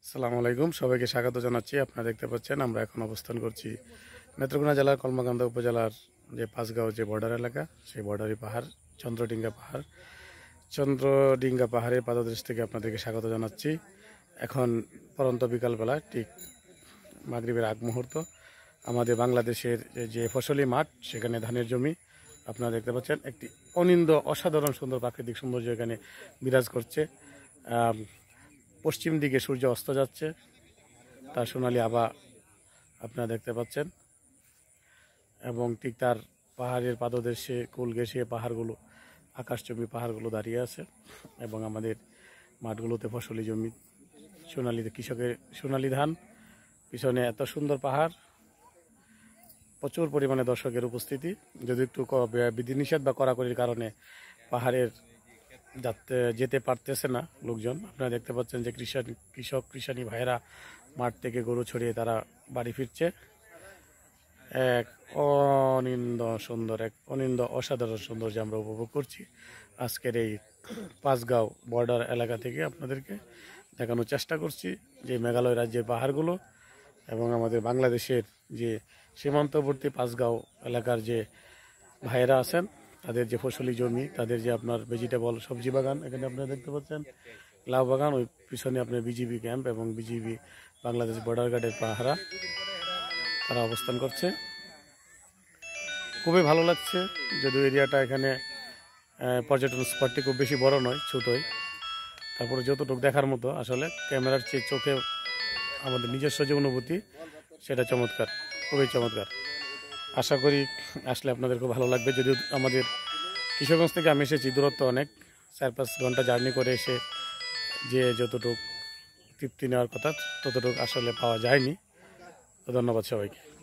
আসসালামু আলাইকুম, সবাইকে স্বাগত জানাচ্ছি। আপনারা দেখতে পাচ্ছেন আমরা এখন অবস্থান করছি নেত্রকোনা জেলার কলমাকান্দা উপজেলার যে পাঁচগাঁও যে বর্ডার এলাকা, সেই বর্ডারি পাহাড় চন্দ্রডিঙ্গা পাহাড়ের পাদদেশ থেকে আপনাদেরকে স্বাগত জানাচ্ছি। এখন পরন্ত বিকালবেলা, ঠিক মাগরিবের আগ মুহূর্ত। আমাদের বাংলাদেশের যে ফসলি মাঠ, সেখানে ধানের জমি আপনারা দেখতে পাচ্ছেন। একটি অসাধারণ সুন্দর প্রাকৃতিক সৌন্দর্য এখানে বিরাজ করছে। পশ্চিম দিকে সূর্য অস্ত যাচ্ছে, তার সোনালি আভা আপনারা দেখতে পাচ্ছেন। এবং ঠিক তার পাহাড়ের পাদদেশে কুল ঘেঁষে পাহাড়গুলো, আকাশচুম্বী পাহাড়গুলো দাঁড়িয়ে আছে। এবং আমাদের মাঠগুলোতে ফসলি জমি, কৃষকের সোনালি ধান, পিছনে এত সুন্দর পাহাড়, প্রচুর পরিমাণে দর্শকের উপস্থিতি। যদি একটু বিধিনিষেধ বা কড়াকড়ির কারণে পাহাড়ের যেতে পারতেছে না লোকজন। আপনারা দেখতে পাচ্ছেন যে কৃষানি ভাইয়েরা মাঠ থেকে গরু ছড়িয়ে তারা বাড়ি ফিরছে। এক অনিন্দ অসাধারণ সৌন্দর্য আমরা উপভোগ করছি আজকের এই পাঁচগাঁও বর্ডার এলাকা থেকে। আপনাদেরকে দেখানোর চেষ্টা করছি যে মেঘালয় রাজ্যের পাহাড়গুলো এবং আমাদের বাংলাদেশের যে সীমান্তবর্তী পাঁচগাঁও এলাকার যে ভাইয়েরা আছেন, তাদের যে ফসলি জমি, তাদের যে আপনার ভেজিটেবল সবজি বাগান, এখানে আপনারা দেখতে পাচ্ছেন লাউ বাগান, ওই পিছনে আপনার বিজিবি ক্যাম্প এবং বিজিবি বাংলাদেশ বর্ডার গার্ডের পাহারা তারা অবস্থান করছে। খুবই ভালো লাগছে। যদিও এরিয়াটা এখানে পর্যটন স্পটটি খুব বেশি বড় নয়, ছোটই, তারপরে যতটুকু দেখার মতো। আসলে ক্যামেরার চেয়ে চোখে আমাদের নিজস্ব যে অনুভূতি, সেটা চমৎকার, খুবই চমৎকার। আশা করি আসলে আপনাদের খুব ভালো লাগবে। যদিও আমাদের কিশোরগঞ্জ থেকে আমি এসেছি, দূরত্ব অনেক, 4-5 ঘন্টা জার্নি করে এসে যে যতটুকু তৃপ্তি নেওয়ার কথা ততটুকু আসলে পাওয়া যায়নি। তো ধন্যবাদ সবাইকে।